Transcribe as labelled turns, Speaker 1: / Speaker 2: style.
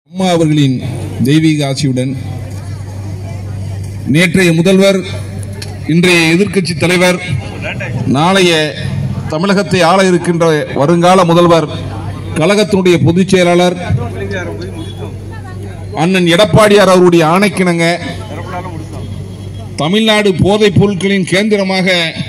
Speaker 1: அம்மா அவர்களின் தெய்வீக ஆசியுடன் நேற்றைய முதல்வர், இன்றைய எதிர்க்கட்சி தலைவர், நாளைய தமிழகத்தை ஆள இருக்கின்ற வருங்கால முதல்வர், கழகத்தினுடைய பொதுச் செயலாளர் அண்ணன் எடப்பாடியார் அவருடைய ஆணைக்கிணங்க தமிழ்நாடு போதைப் பொருட்களின் கேந்திரமாக